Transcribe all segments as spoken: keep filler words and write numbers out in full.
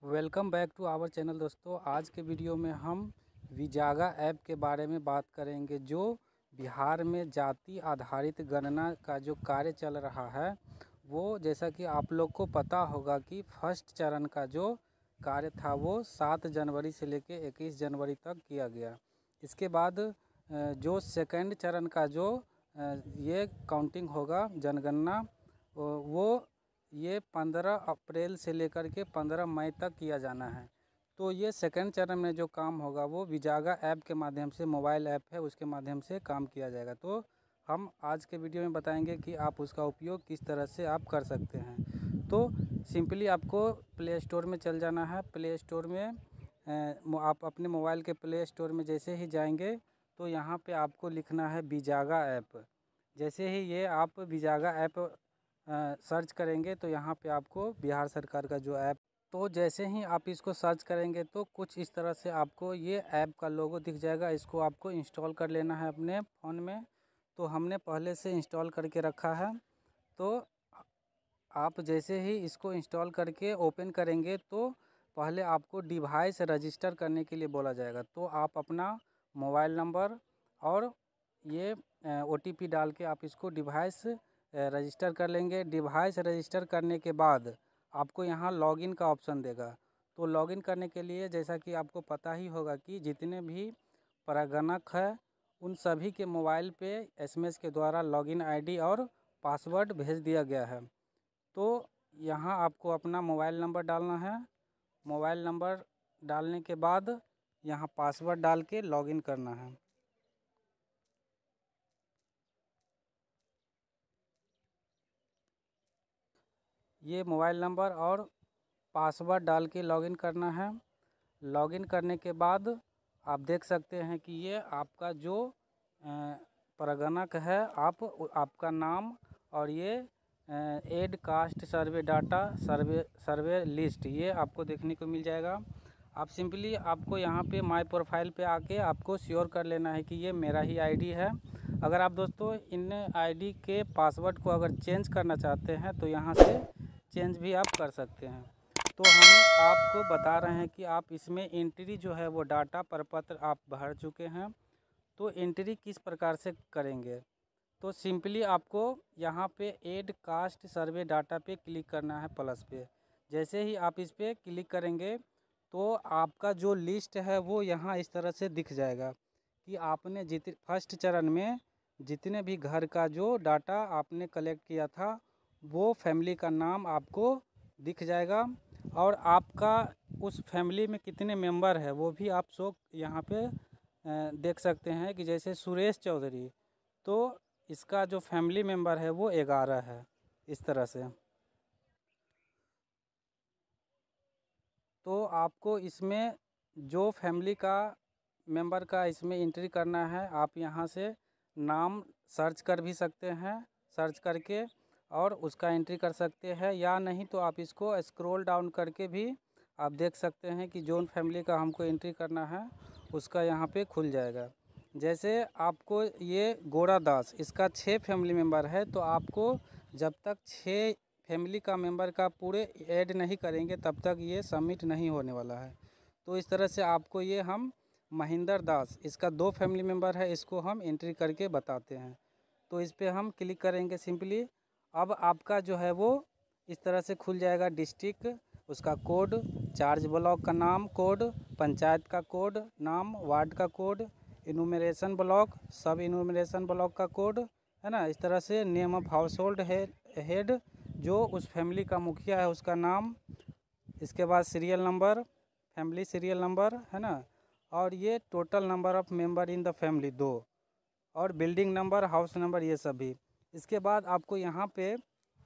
Welcome back to our channel दोस्तों। आज के वीडियो में हम विजागा ऐप के बारे में बात करेंगे, जो बिहार में जाति आधारित गणना का जो कार्य चल रहा है वो, जैसा कि आप लोग को पता होगा कि फर्स्ट चरण का जो कार्य था वो सात जनवरी से लेकर इक्कीस जनवरी तक किया गया। इसके बाद जो सेकंड चरण का जो ये काउंटिंग होगा जनगणना, वो ये पंद्रह अप्रैल से लेकर के पंद्रह मई तक किया जाना है। तो ये सेकंड चरण में जो काम होगा वो विजागा ऐप के माध्यम से, मोबाइल ऐप है उसके माध्यम से काम किया जाएगा। तो हम आज के वीडियो में बताएंगे कि आप उसका उपयोग किस तरह से आप कर सकते हैं। तो सिंपली आपको प्ले स्टोर में चल जाना है। प्ले स्टोर में आप अपने मोबाइल के प्ले स्टोर में जैसे ही जाएंगे तो यहाँ पे आपको लिखना है बिजागा ऐप। जैसे ही ये आप बिजागा ऐप सर्च करेंगे तो यहाँ पे आपको बिहार सरकार का जो ऐप, तो जैसे ही आप इसको सर्च करेंगे तो कुछ इस तरह से आपको ये ऐप का लोगो दिख जाएगा। इसको आपको इंस्टॉल कर लेना है अपने फ़ोन में। तो हमने पहले से इंस्टॉल करके रखा है। तो आप जैसे ही इसको इंस्टॉल करके ओपन करेंगे तो पहले आपको डिवाइस रजिस्टर करने के लिए बोला जाएगा। तो आप अपना मोबाइल नंबर और ये ओ टी पी डाल के आप इसको डिवाइस रजिस्टर कर लेंगे। डिवाइस रजिस्टर करने के बाद आपको यहाँ लॉगिन का ऑप्शन देगा। तो लॉगिन करने के लिए, जैसा कि आपको पता ही होगा कि जितने भी रगणक है उन सभी के मोबाइल पे एसएमएस के द्वारा लॉगिन आईडी और पासवर्ड भेज दिया गया है। तो यहाँ आपको अपना मोबाइल नंबर डालना है। मोबाइल नंबर डालने के बाद यहाँ पासवर्ड डाल के लॉगिन करना है। ये मोबाइल नंबर और पासवर्ड डाल के लॉगिन करना है। लॉगिन करने के बाद आप देख सकते हैं कि ये आपका जो रगणक है, आप आपका नाम और ये add caste survey data survey survey list, ये आपको देखने को मिल जाएगा। आप सिंपली आपको यहाँ पे माय प्रोफाइल पे आके आपको श्योर कर लेना है कि ये मेरा ही आईडी है। अगर आप दोस्तों इन आईडी के पासवर्ड को अगर चेंज करना चाहते हैं तो यहाँ से चेंज भी आप कर सकते हैं। तो हम आपको बता रहे हैं कि आप इसमें एंट्री जो है वो डाटा प्रपत्र आप भर चुके हैं, तो एंट्री किस प्रकार से करेंगे। तो सिंपली आपको यहाँ पे ऐड कास्ट सर्वे डाटा पे क्लिक करना है, प्लस पे। जैसे ही आप इस पर क्लिक करेंगे तो आपका जो लिस्ट है वो यहाँ इस तरह से दिख जाएगा कि आपने जित फर्स्ट चरण में जितने भी घर का जो डाटा आपने कलेक्ट किया था वो फैमिली का नाम आपको दिख जाएगा, और आपका उस फैमिली में कितने मेंबर है वो भी आप शो यहाँ पे देख सकते हैं। कि जैसे सुरेश चौधरी, तो इसका जो फैमिली मेंबर है वो ग्यारह है, इस तरह से। तो आपको इसमें जो फैमिली का मेंबर का इसमें एंट्री करना है, आप यहाँ से नाम सर्च कर भी सकते हैं, सर्च करके और उसका एंट्री कर सकते हैं, या नहीं तो आप इसको स्क्रॉल डाउन करके भी आप देख सकते हैं कि जोन फैमिली का हमको एंट्री करना है उसका यहाँ पे खुल जाएगा। जैसे आपको ये गोरा दास, इसका छः फैमिली मेंबर है, तो आपको जब तक छः फैमिली का मेंबर का पूरे ऐड नहीं करेंगे तब तक ये सबमिट नहीं होने वाला है। तो इस तरह से आपको ये हम महेंद्र दास, इसका दो फैमिली मेंबर है, इसको हम एंट्री करके बताते हैं। तो इस पर हम क्लिक करेंगे सिंपली। अब आपका जो है वो इस तरह से खुल जाएगा। डिस्ट्रिक्ट, उसका कोड, चार्ज ब्लॉक का नाम कोड, पंचायत का कोड नाम, वार्ड का कोड, इनुमरेशन ब्लॉक, सब इनुमरेशन ब्लॉक का कोड, है ना। इस तरह से name of household head, जो उस फैमिली का मुखिया है उसका नाम। इसके बाद serial number, family serial number, है ना। और ये total number of member in the family दो, और बिल्डिंग नंबर, हाउस नंबर, ये सभी। इसके बाद आपको यहाँ पे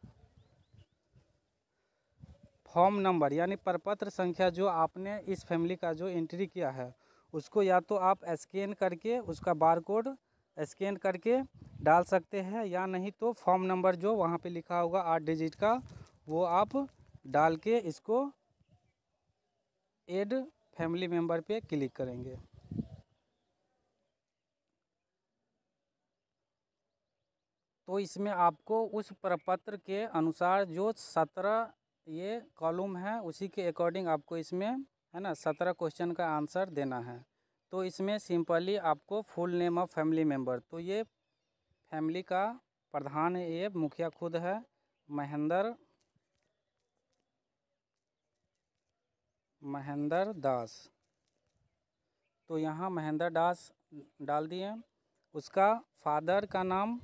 फॉर्म नंबर यानी प्रपत्र संख्या जो आपने इस फैमिली का जो एंट्री किया है उसको या तो आप स्कैन करके उसका बार कोड स्कैन करके डाल सकते हैं, या नहीं तो फॉर्म नंबर जो वहाँ पे लिखा होगा आठ डिजिट का वो आप डाल के इसको ऐड फैमिली मेंबर पे क्लिक करेंगे। तो इसमें आपको उस प्रपत्र के अनुसार जो सत्रह ये कॉलम है, उसी के अकॉर्डिंग आपको इसमें है ना सत्रह क्वेश्चन का आंसर देना है। तो इसमें सिंपली आपको full name of family member, तो ये फैमिली का प्रधान है, ये मुखिया खुद है महेंद्र महेंद्र दास। तो यहाँ महेंद्र दास डाल दिए। उसका फादर का नाम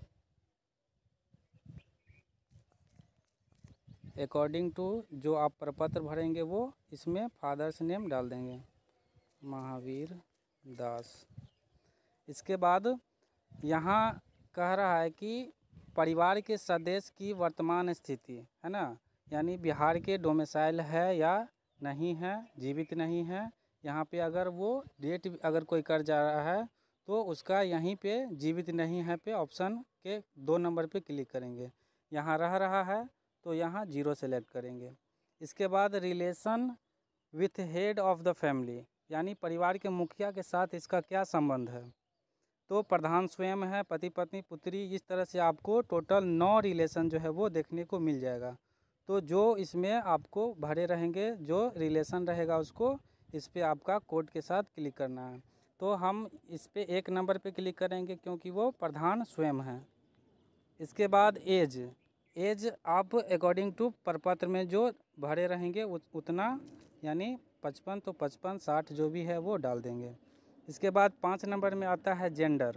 अकॉर्डिंग टू जो आप प्रपत्र भरेंगे वो इसमें फादर्स नेम डाल देंगे, महावीर दास। इसके बाद यहाँ कह रहा है कि परिवार के सदस्य की वर्तमान स्थिति है ना, यानी बिहार के डोमिसाइल है या नहीं है, जीवित नहीं है। यहाँ पे अगर वो डेट अगर कोई कर जा रहा है तो उसका यहीं पे जीवित नहीं है पे ऑप्शन के दो नंबर पे क्लिक करेंगे। यहाँ रह रहा है तो यहाँ जीरो सेलेक्ट करेंगे। इसके बाद relation with head of the family, यानी परिवार के मुखिया के साथ इसका क्या संबंध है। तो प्रधान स्वयं है, पति पत्नी पुत्री, इस तरह से आपको टोटल नौ रिलेशन जो है वो देखने को मिल जाएगा। तो जो इसमें आपको भरे रहेंगे, जो रिलेशन रहेगा उसको इस पर आपका कोड के साथ क्लिक करना है। तो हम इस पर एक नंबर पे क्लिक करेंगे क्योंकि वो प्रधान स्वयं है। इसके बाद एज एज आप अकॉर्डिंग टू प्रपत्र में जो भरे रहेंगे उतना, यानी पचपन तो पचपन, साठ जो भी है वो डाल देंगे। इसके बाद पाँच नंबर में आता है जेंडर।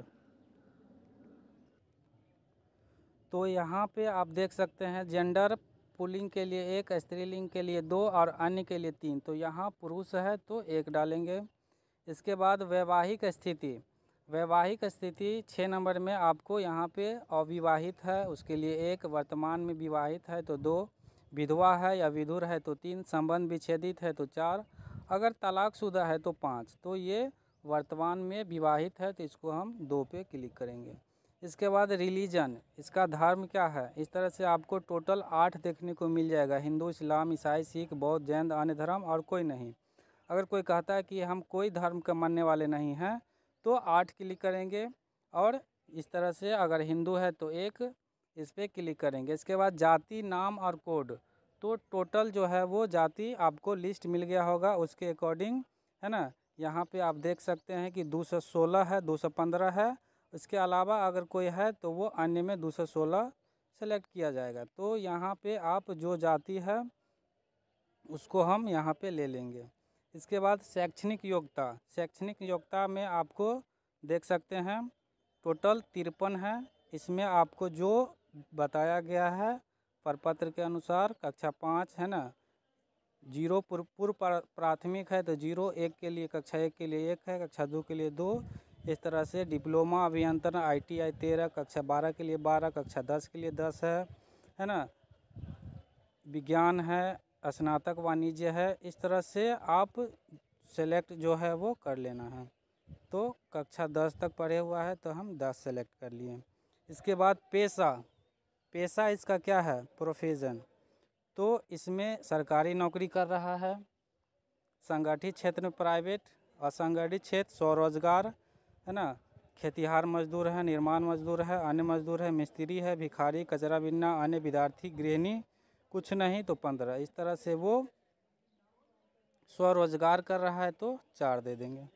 तो यहाँ पे आप देख सकते हैं जेंडर पुल्लिंग के लिए एक, स्त्रीलिंग के लिए दो और अन्य के लिए तीन। तो यहाँ पुरुष है तो एक डालेंगे। इसके बाद वैवाहिक स्थिति वैवाहिक स्थिति छः नंबर में आपको यहाँ पे अविवाहित है उसके लिए एक, वर्तमान में विवाहित है तो दो, विधवा है या विधुर है तो तीन, संबंध विच्छेदित है तो चार, अगर तलाकशुदा है तो पाँच। तो ये वर्तमान में विवाहित है तो इसको हम दो पे क्लिक करेंगे। इसके बाद रिलीजन, इसका धर्म क्या है, इस तरह से आपको टोटल आठ देखने को मिल जाएगा, हिंदू, इस्लाम, ईसाई, सिख, बौद्ध, जैन, अन्य धर्म और कोई नहीं। अगर कोई कहता है कि हम कोई धर्म के मानने वाले नहीं हैं तो आठ क्लिक करेंगे। और इस तरह से अगर हिंदू है तो एक, इस पर क्लिक करेंगे। इसके बाद जाति, नाम और कोड, तो टोटल जो है वो जाति आपको लिस्ट मिल गया होगा उसके अकॉर्डिंग है ना। यहाँ पे आप देख सकते हैं कि दो सौ सोलह है, दो सौ पंद्रह है। इसके अलावा अगर कोई है तो वो अन्य में दो सौ सोलह सेलेक्ट किया जाएगा। तो यहाँ पे आप जो जाति है उसको हम यहाँ पे ले लेंगे। इसके बाद शैक्षणिक योग्यता शैक्षणिक योग्यता में आपको देख सकते हैं टोटल तिरपन है। इसमें आपको जो बताया गया है प्रपत्र के अनुसार कक्षा पाँच है ना, जीरो पूर्व पूर्व प्राथमिक है तो जीरो, एक के लिए कक्षा एक के लिए एक है, कक्षा दो के लिए दो, इस तरह से डिप्लोमा अभियंत्रण आईटीआई तेरह, कक्षा बारह के लिए बारह, कक्षा दस के लिए दस है है ना, विज्ञान है, स्नातक वाणिज्य है। इस तरह से आप सेलेक्ट जो है वो कर लेना है। तो कक्षा दस तक पढ़े हुआ है तो हम दस सेलेक्ट कर लिए। इसके बाद पेशा पेशा इसका क्या है, प्रोफेशन। तो इसमें सरकारी नौकरी कर रहा है, संगठित क्षेत्र में प्राइवेट, असंगठित क्षेत्र स्वरोजगार है ना, खेतिहार मजदूर है, निर्माण मजदूर है, अन्य मजदूर है, मिस्त्री है, भिखारी, कचरा बिनना, अन्य विद्यार्थी, गृहिणी, कुछ नहीं तो पंद्रह। इस तरह से वो स्वरोजगार कर रहा है तो चार दे देंगे।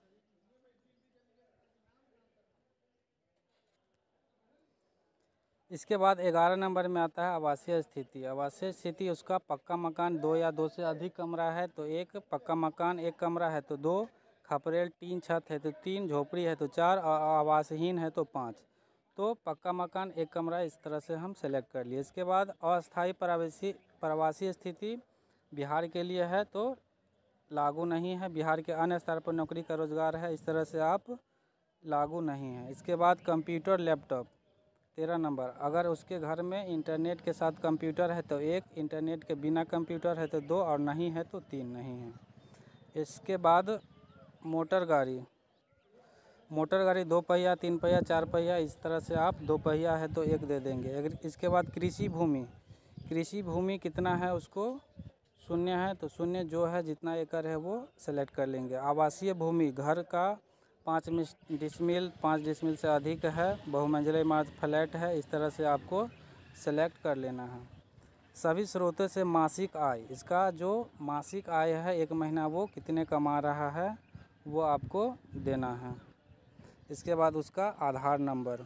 इसके बाद ग्यारह नंबर में आता है आवासीय स्थिति। आवासीय स्थिति उसका पक्का मकान दो या दो से अधिक कमरा है तो एक, पक्का मकान एक कमरा है तो दो, खपरेल टीन छत है तो तीन, झोपड़ी है तो चार और आवासहीन है तो पाँच। तो पक्का मकान एक कमरा इस तरह से हम सेलेक्ट कर लिए। इसके बाद अस्थायी प्रवासी प्रवासी स्थिति बिहार के लिए है तो लागू नहीं है, बिहार के अन्य स्तर पर नौकरी का रोजगार है, इस तरह से आप लागू नहीं है। इसके बाद कंप्यूटर लैपटॉप तेरह नंबर, अगर उसके घर में इंटरनेट के साथ कंप्यूटर है तो एक, इंटरनेट के बिना कंप्यूटर है तो दो और नहीं है तो तीन नहीं है। इसके बाद मोटर गाड़ी मोटर गाड़ी दो पहिया, तीन पहिया, चार पहिया, इस तरह से आप दो पहिया है तो एक दे देंगे। अगर इसके बाद कृषि भूमि कृषि भूमि कितना है उसको शून्य है तो शून्य जो है जितना एकड़ है वो सेलेक्ट कर लेंगे। आवासीय भूमि घर का पाँच डिसमिल पाँच डिसमिल से अधिक है, बहुमंजिला इमारत फ्लैट है, इस तरह से आपको सेलेक्ट कर लेना है। सभी स्रोतों से मासिक आय, इसका जो मासिक आय है एक महीना वो कितने कमा रहा है वो आपको देना है। इसके बाद उसका आधार नंबर,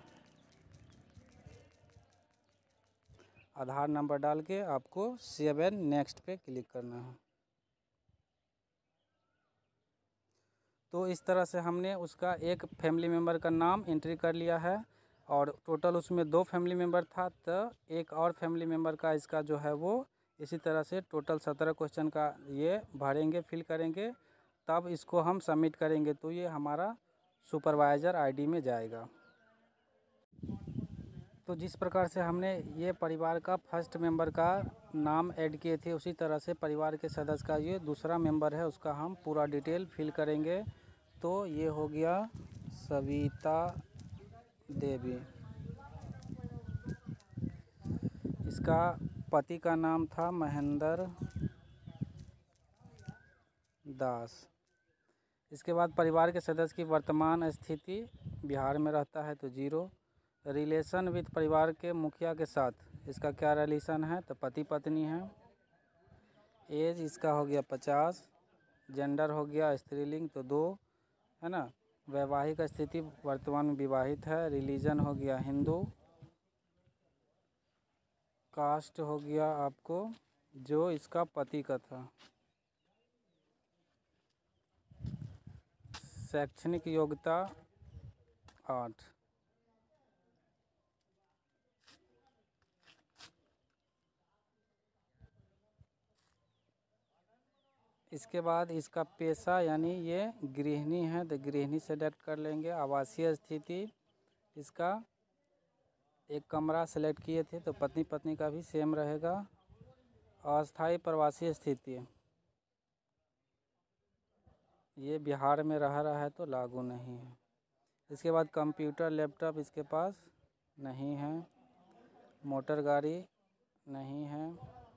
आधार नंबर डाल के आपको सेव एंड नेक्स्ट पे क्लिक करना है। तो इस तरह से हमने उसका एक फैमिली मेम्बर का नाम एंट्री कर लिया है और टोटल उसमें दो फैमिली मेम्बर था, तो एक और फैमिली मेम्बर का इसका जो है वो इसी तरह से टोटल सत्रह क्वेश्चन का ये भरेंगे, फिल करेंगे, तब इसको हम सबमिट करेंगे तो ये हमारा सुपरवाइज़र आईडी में जाएगा। तो जिस प्रकार से हमने ये परिवार का फर्स्ट मेंबर का नाम ऐड किए थे, उसी तरह से परिवार के सदस्य का ये दूसरा मेंबर है उसका हम पूरा डिटेल फिल करेंगे। तो ये हो गया सविता देवी, इसका पति का नाम था महेंद्र दास। इसके बाद परिवार के सदस्य की वर्तमान स्थिति, बिहार में रहता है तो जीरो। रिलेशन विथ परिवार के मुखिया के साथ, इसका क्या रिलेशन है तो पति पत्नी है। एज इसका हो गया पचास। जेंडर हो गया स्त्रीलिंग तो दो, है ना। वैवाहिक स्थिति वर्तमान में विवाहित है। रिलीजन हो गया हिंदू। कास्ट हो गया आपको जो इसका पति का था। शैक्षणिक योग्यता आठ। इसके बाद इसका पेशा यानी ये गृहिणी है तो गृहिणी सेलेक्ट कर लेंगे। आवासीय स्थिति इसका एक कमरा सेलेक्ट किए थे तो पत्नी पत्नी का भी सेम रहेगा। अस्थायी प्रवासी स्थिति ये बिहार में रह रहा है तो लागू नहीं है। इसके बाद कंप्यूटर लैपटॉप इसके पास नहीं है। मोटर गाड़ी नहीं है।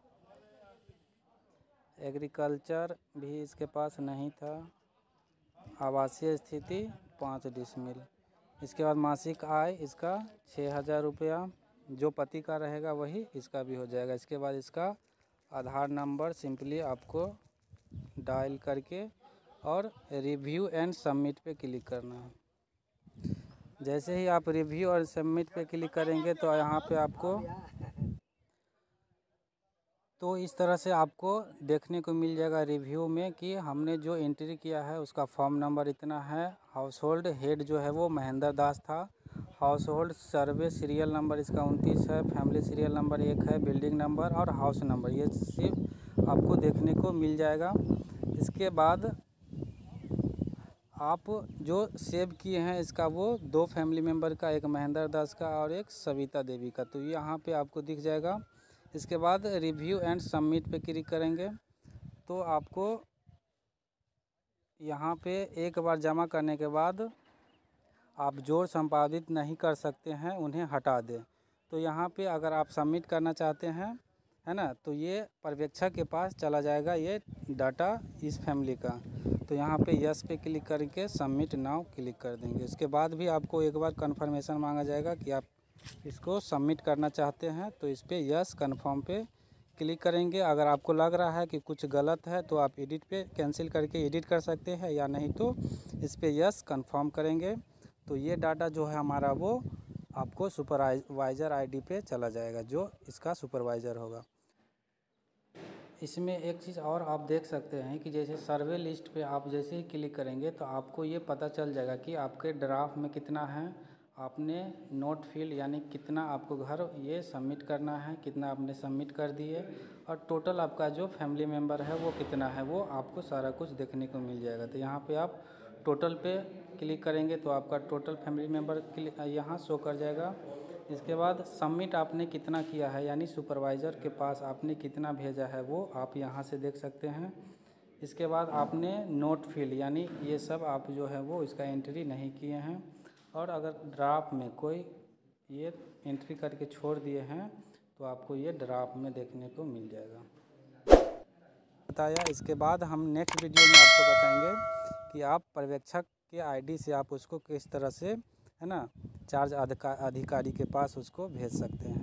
एग्रीकल्चर भी इसके पास नहीं था। आवासीय स्थिति पाँच डिसमिल। इसके बाद मासिक आय इसका छः हज़ार रुपया, जो पति का रहेगा वही इसका भी हो जाएगा। इसके बाद इसका आधार नंबर सिंपली आपको डायल करके और रिव्यू एंड सबमिट पे क्लिक करना है। जैसे ही आप रिव्यू और सबमिट पे क्लिक करेंगे तो यहाँ पे आपको तो इस तरह से आपको देखने को मिल जाएगा रिव्यू में कि हमने जो एंट्री किया है उसका फॉर्म नंबर इतना है। हाउस होल्ड हेड जो है वो महेंद्र दास था। Household survey serial number इसका उनतीस है। फैमिली सीरियल नंबर एक है। बिल्डिंग नंबर और हाउस नंबर ये सिर्फ आपको देखने को मिल जाएगा। इसके बाद आप जो सेव किए हैं इसका वो दो फैमिली मेम्बर का, एक महेंद्र दास का और एक सविता देवी का, तो यहाँ पे आपको दिख जाएगा। इसके बाद रिव्यू एंड सबमिट पे क्लिक करेंगे तो आपको यहाँ पे एक बार जमा करने के बाद आप जोड़ संपादित नहीं कर सकते हैं, उन्हें हटा दें। तो यहाँ पे अगर आप सबमिट करना चाहते हैं, है ना, तो ये पर्यवेक्षक के पास चला जाएगा ये डाटा इस फैमिली का। तो यहाँ पे यस पे क्लिक करके सबमिट नाउ क्लिक कर देंगे। इसके बाद भी आपको एक बार कन्फर्मेशन मांगा जाएगा कि आप इसको सबमिट करना चाहते हैं, तो इस पे यस कन्फर्म पे क्लिक करेंगे। अगर आपको लग रहा है कि कुछ गलत है तो आप एडिट पे कैंसिल करके एडिट कर सकते हैं, या नहीं तो इस पे यस कन्फर्म करेंगे। तो ये डाटा जो है हमारा वो आपको सुपरवाइज़र आईडी पे चला जाएगा, जो इसका सुपरवाइज़र होगा। इसमें एक चीज़ और आप देख सकते हैं कि जैसे सर्वे लिस्ट पे आप जैसे ही क्लिक करेंगे तो आपको ये पता चल जाएगा कि आपके ड्राफ्ट में कितना है, आपने नोट फील्ड यानी कितना आपको घर ये सबमिट करना है, कितना आपने सबमिट कर दिए, और टोटल आपका जो फैमिली मेम्बर है वो कितना है, वो आपको सारा कुछ देखने को मिल जाएगा। तो यहाँ पे आप टोटल पे क्लिक करेंगे तो आपका टोटल फैमिली मेम्बर यहाँ शो कर जाएगा। इसके बाद सबमिट आपने कितना किया है यानी सुपरवाइज़र के पास आपने कितना भेजा है वो आप यहाँ से देख सकते हैं। इसके बाद आपने नोट फील्ड यानी ये सब आप जो है वो इसका एंट्री नहीं किए हैं, और अगर ड्राफ्ट में कोई ये एंट्री करके छोड़ दिए हैं तो आपको ये ड्राफ्ट में देखने को मिल जाएगा। बताया। इसके बाद हम नेक्स्ट वीडियो में आपको बताएंगे कि आप पर्यवेक्षक के आईडी से आप उसको किस तरह से, है ना, चार्ज अधिकारी के पास उसको भेज सकते हैं।